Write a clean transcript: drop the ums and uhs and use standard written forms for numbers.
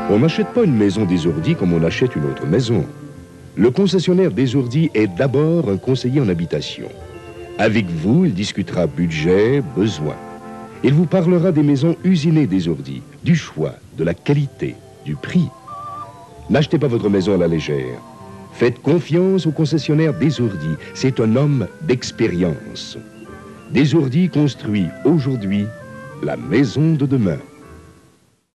On n'achète pas une maison Desourdis comme on achète une autre maison. Le concessionnaire Desourdis est d'abord un conseiller en habitation. Avec vous, il discutera budget, besoin. Il vous parlera des maisons usinées Desourdis, du choix, de la qualité, du prix. N'achetez pas votre maison à la légère. Faites confiance au concessionnaire Desourdis. C'est un homme d'expérience. Desourdis construit aujourd'hui la maison de demain.